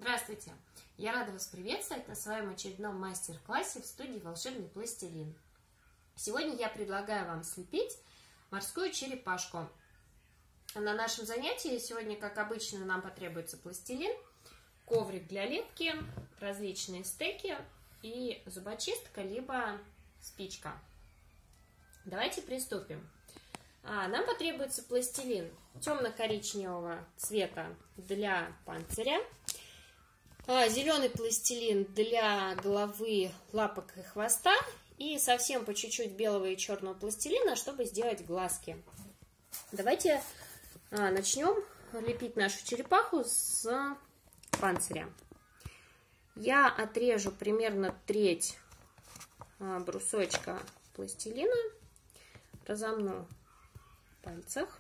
Здравствуйте! Я рада вас приветствовать на своем очередном мастер-классе в студии «Волшебный пластилин». Сегодня я предлагаю вам слепить морскую черепашку. На нашем занятии сегодня, как обычно, нам потребуется пластилин, коврик для лепки, различные стеки и зубочистка, либо спичка. Давайте приступим. Нам потребуется пластилин темно-коричневого цвета для панциря, зеленый пластилин для головы, лапок и хвоста и совсем по чуть-чуть белого и черного пластилина, чтобы сделать глазки. Давайте начнем лепить нашу черепаху с панциря. Я отрежу примерно треть брусочка пластилина, разомну в пальцах,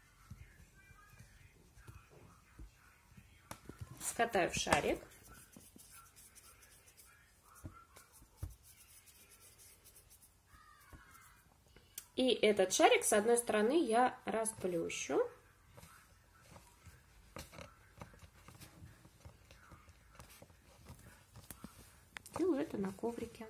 скатаю в шарик. И этот шарик с одной стороны я расплющу. Делаю это на коврике.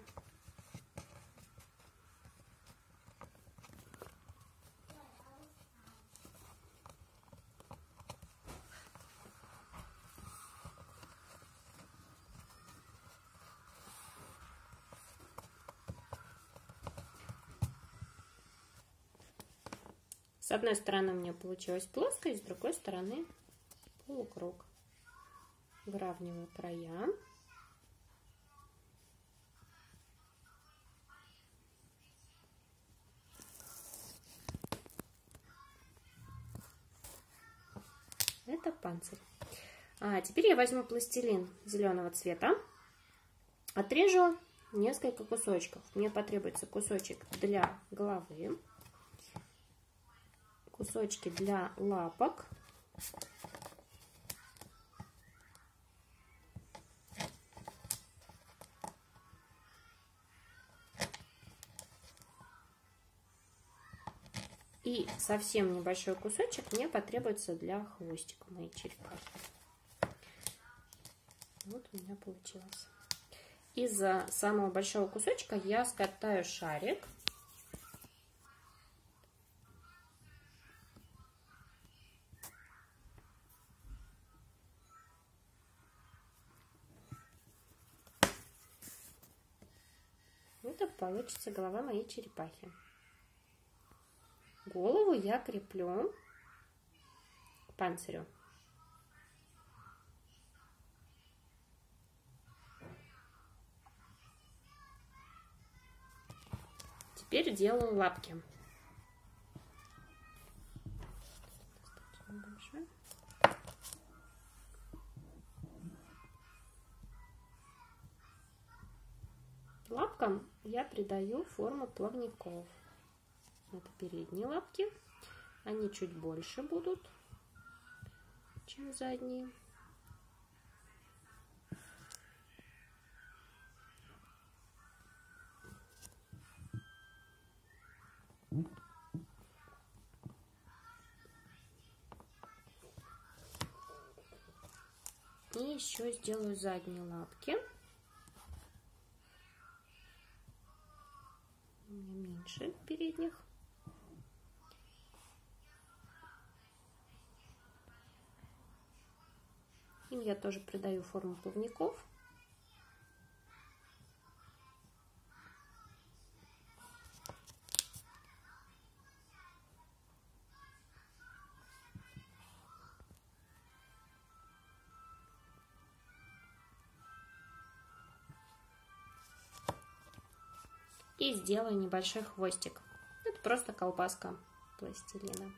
С одной стороны у меня получилась плоскость, с другой стороны полукруг. Выравниваю края. Это панцирь. Теперь я возьму пластилин зеленого цвета, отрежу несколько кусочков. Мне потребуется кусочек для головы, кусочки для лапок, и совсем небольшой кусочек мне потребуется для хвостика моей черепахи. Вот у меня получилось. Из самого большого кусочка я скатаю шарик. Это получится голова моей черепахи. Голову я креплю к панцирю. Теперь делаю лапки. Лапкам я придаю форму плавников. Это передние лапки. Они чуть больше будут, чем задние. И еще сделаю задние лапки. У меня меньше передних. Им я тоже придаю форму плавников. И сделаю небольшой хвостик. Это просто колбаска пластилина.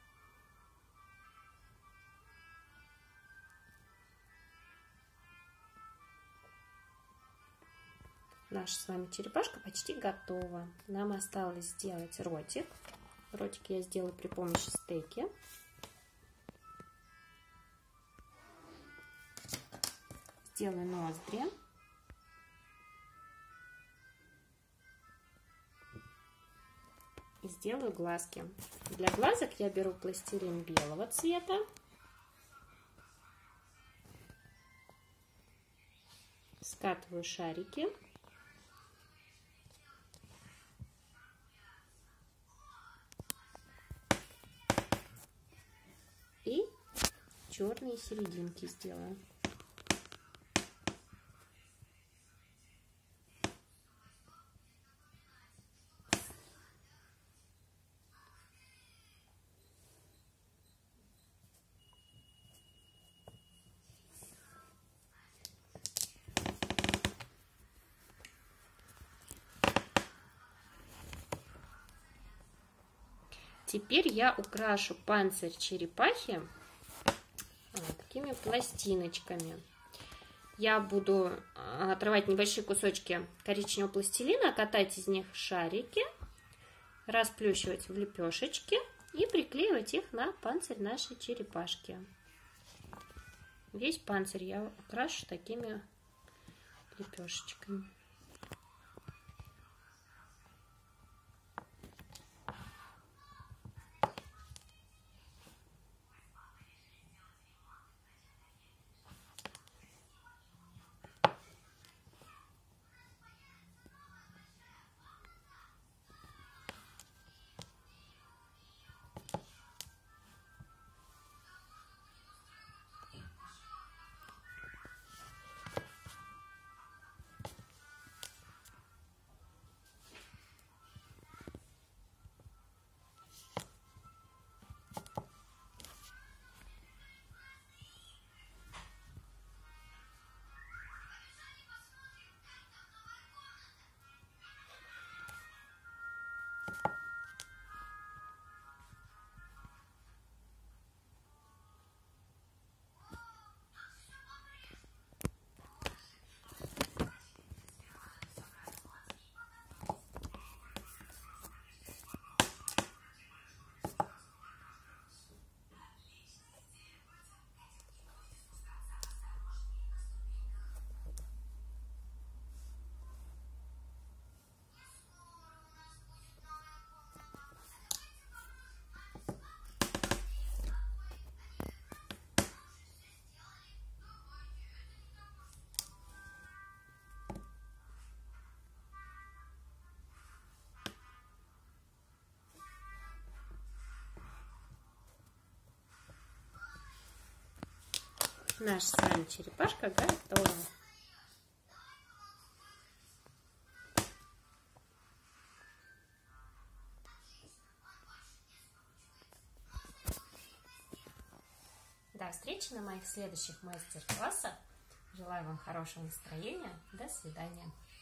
Наша с вами черепашка почти готова. Нам осталось сделать ротик. Ротик я сделаю при помощи стеки. Сделаю ноздри. И сделаю глазки. Для глазок я беру пластилин белого цвета. скатываю шарики. И черные серединки сделаю. Теперь я украшу панцирь черепахи такими пластиночками. Я буду отрывать небольшие кусочки коричневого пластилина, катать из них шарики, расплющивать в лепешечки и приклеивать их на панцирь нашей черепашки. Весь панцирь я украшу такими лепешечками. Наша с вами черепашка готова. До встречи на моих следующих мастер-классах. Желаю вам хорошего настроения. До свидания.